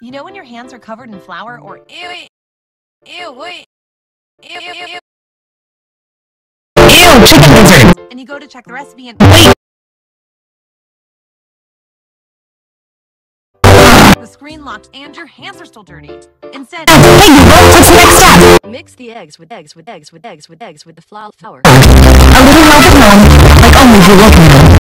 You know when your hands are covered in flour or ew, chicken lizard. and you go to check the recipe and Wait. the screen locked and your hands are still dirty. Instead, Hey Google, what's the next step? Mix the eggs with the flour. A little melted mold, like only you can.